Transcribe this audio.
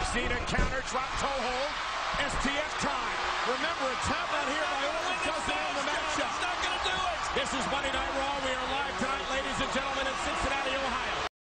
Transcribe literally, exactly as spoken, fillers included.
Cena counter, drop toe hold. S T F time. Remember, a tap out here by Orton doesn't end the matchup. It's not going to do it. This is Monday Night